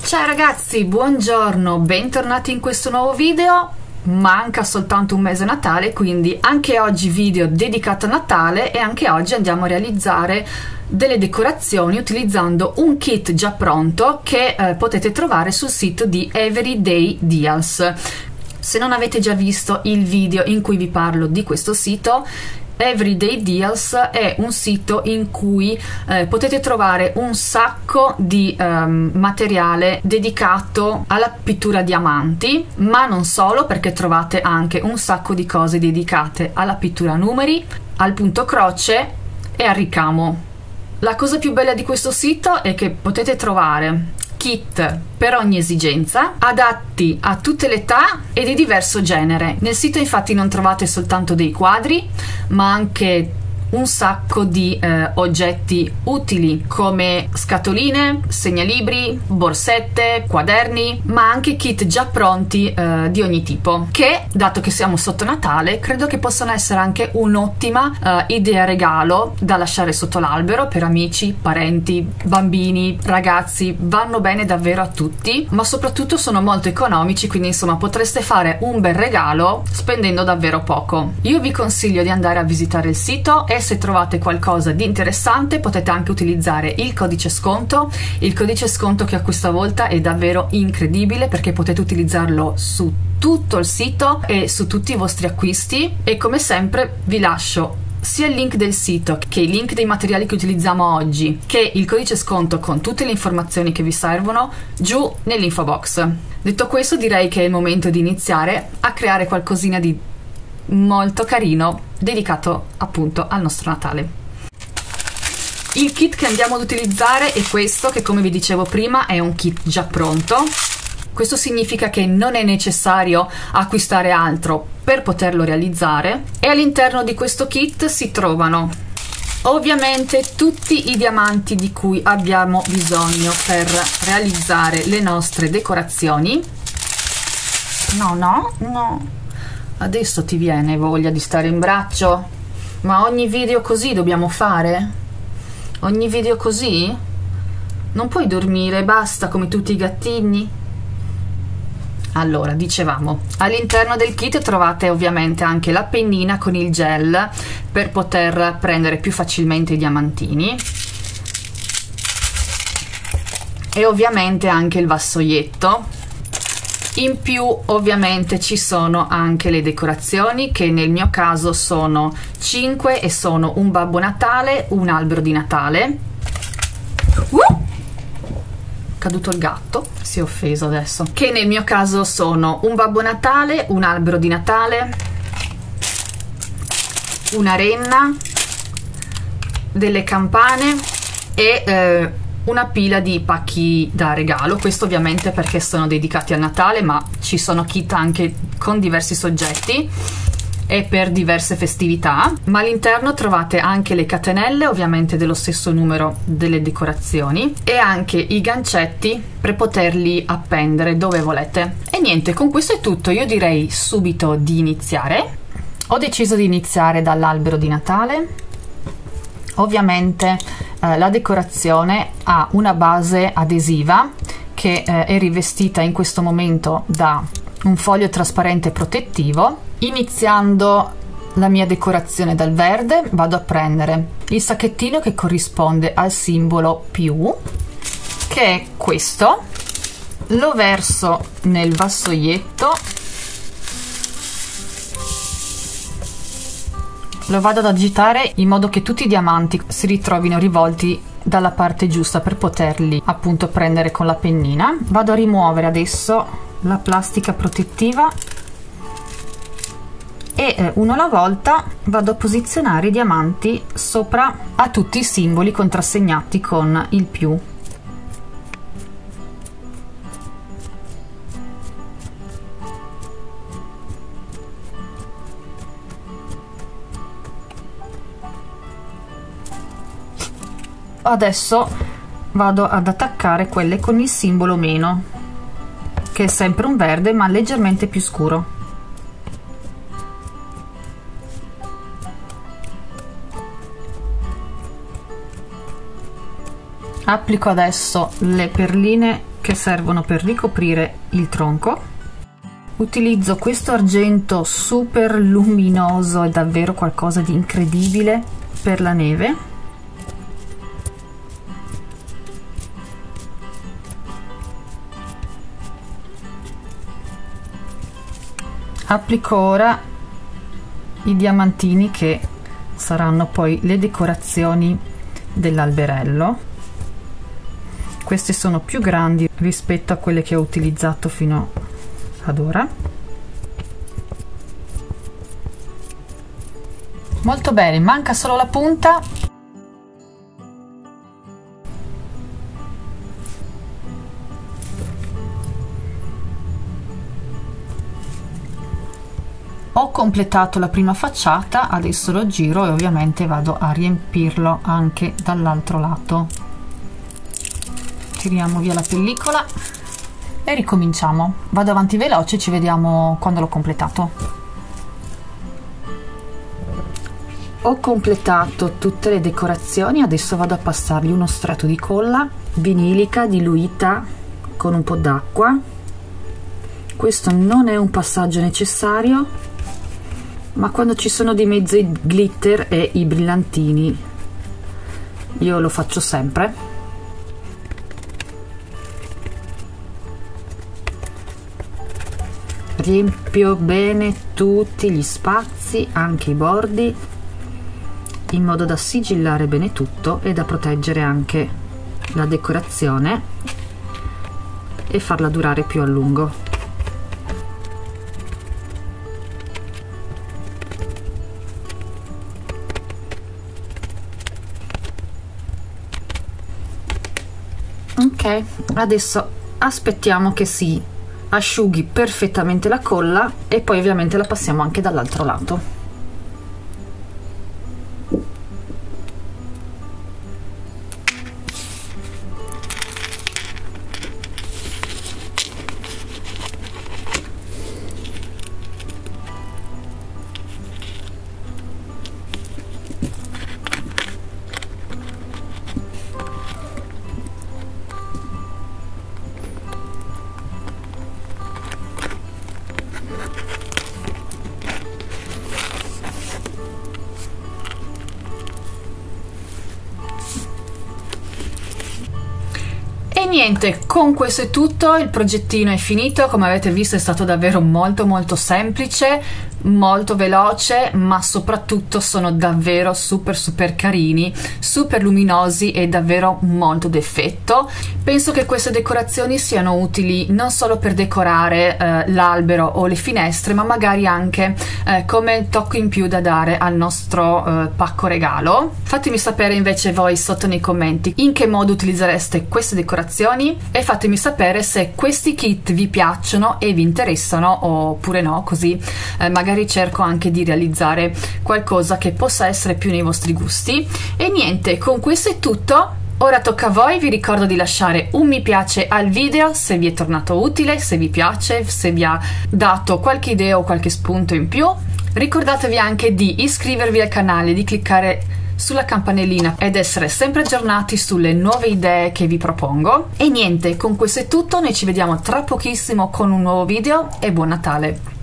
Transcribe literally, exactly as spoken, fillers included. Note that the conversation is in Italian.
Ciao ragazzi, buongiorno, bentornati in questo nuovo video. Manca soltanto un mese a Natale, quindi anche oggi video dedicato a Natale e anche oggi andiamo a realizzare delle decorazioni utilizzando un kit già pronto che eh, potete trovare sul sito di Everyday Deals. Se non avete già visto il video in cui vi parlo di questo sito, Everyday Deals è un sito in cui eh, potete trovare un sacco di ehm, materiale dedicato alla pittura a diamanti, ma non solo, perché trovate anche un sacco di cose dedicate alla pittura a numeri, al punto croce e al ricamo. La cosa più bella di questo sito è che potete trovare kit per ogni esigenza, adatti a tutte le età e di diverso genere. Nel sito infatti non trovate soltanto dei quadri, ma anche un sacco di eh, oggetti utili come scatoline, segnalibri, borsette, quaderni, ma anche kit già pronti eh, di ogni tipo, che, dato che siamo sotto Natale, credo che possano essere anche un'ottima eh, idea regalo da lasciare sotto l'albero per amici, parenti, bambini, ragazzi. Vanno bene davvero a tutti, ma soprattutto sono molto economici, quindi insomma potreste fare un bel regalo spendendo davvero poco. Io vi consiglio di andare a visitare il sito e se trovate qualcosa di interessante potete anche utilizzare il codice sconto, il codice sconto che a questa volta è davvero incredibile perché potete utilizzarlo su tutto il sito e su tutti i vostri acquisti. E come sempre vi lascio sia il link del sito che i link dei materiali che utilizziamo oggi che il codice sconto con tutte le informazioni che vi servono giù nell'info box. Detto questo, direi che è il momento di iniziare a creare qualcosina di molto carino dedicato appunto al nostro Natale. Il kit che andiamo ad utilizzare è questo, che come vi dicevo prima è un kit già pronto. Questo significa che non è necessario acquistare altro per poterlo realizzare, e all'interno di questo kit si trovano ovviamente tutti i diamanti di cui abbiamo bisogno per realizzare le nostre decorazioni. No, no, no. Adesso ti viene voglia di stare in braccio? Ma ogni video così dobbiamo fare? Ogni video così? Non puoi dormire, basta, come tutti i gattini? Allora, dicevamo, all'interno del kit trovate ovviamente anche la pennina con il gel per poter prendere più facilmente i diamantini e ovviamente anche il vassoietto. In più ovviamente ci sono anche le decorazioni, che nel mio caso sono cinque e sono un Babbo Natale, un albero di Natale. Uh! Caduto il gatto, si è offeso adesso. Che nel mio caso sono un Babbo Natale, un albero di Natale, una renna, delle campane e eh, una pila di pacchi da regalo. Questo ovviamente perché sono dedicati al Natale, ma ci sono kit anche con diversi soggetti e per diverse festività. Ma all'interno trovate anche le catenelle, ovviamente dello stesso numero delle decorazioni, e anche i gancetti per poterli appendere dove volete. E niente, con questo è tutto. Io direi subito di iniziare. Ho deciso di iniziare dall'albero di Natale. Ovviamente eh, la decorazione ha una base adesiva che eh, è rivestita in questo momento da un foglio trasparente protettivo. Iniziando la mia decorazione dal verde, vado a prendere il sacchettino che corrisponde al simbolo più, che è questo, lo verso nel vassoietto, lo vado ad agitare in modo che tutti i diamanti si ritrovino rivolti dalla parte giusta per poterli appunto prendere con la pennina. Vado a rimuovere adesso la plastica protettiva e eh, uno alla volta vado a posizionare i diamanti sopra a tutti i simboli contrassegnati con il più. Adesso vado ad attaccare quelle con il simbolo meno, che è sempre un verde ma leggermente più scuro. Applico adesso le perline che servono per ricoprire il tronco. Utilizzo questo argento super luminoso, è davvero qualcosa di incredibile per la neve. Applico ora i diamantini che saranno poi le decorazioni dell'alberello. Queste sono più grandi rispetto a quelle che ho utilizzato fino ad ora. Molto bene, manca solo la punta. Ho completato la prima facciata, adesso lo giro e ovviamente vado a riempirlo anche dall'altro lato. Tiriamo via la pellicola e ricominciamo. Vado avanti veloce, ci vediamo quando l'ho completato. Ho completato tutte le decorazioni, adesso vado a passargli uno strato di colla vinilica diluita con un po' d'acqua. Questo non è un passaggio necessario, ma quando ci sono di mezzo i glitter e i brillantini io lo faccio sempre. Riempio bene tutti gli spazi, anche i bordi, in modo da sigillare bene tutto e da proteggere anche la decorazione e farla durare più a lungo. Ok, adesso aspettiamo che si asciughi perfettamente la colla e poi ovviamente la passiamo anche dall'altro lato. E niente, con questo è tutto, il progettino è finito, come avete visto è stato davvero molto molto semplice, molto veloce, ma soprattutto sono davvero super super carini, super luminosi e davvero molto d'effetto. Penso che queste decorazioni siano utili non solo per decorare eh, l'albero o le finestre, ma magari anche eh, come tocco in più da dare al nostro eh, pacco regalo. Fatemi sapere invece voi sotto nei commenti in che modo utilizzereste queste decorazioni e fatemi sapere se questi kit vi piacciono e vi interessano oppure no, così eh, magari cerco anche di realizzare qualcosa che possa essere più nei vostri gusti. E niente, con questo è tutto. Ora tocca a voi, vi ricordo di lasciare un mi piace al video se vi è tornato utile, se vi piace, se vi ha dato qualche idea o qualche spunto in più. Ricordatevi anche di iscrivervi al canale, di cliccare sulla campanellina ed essere sempre aggiornati sulle nuove idee che vi propongo. E niente, con questo è tutto, noi ci vediamo tra pochissimo con un nuovo video e buon Natale!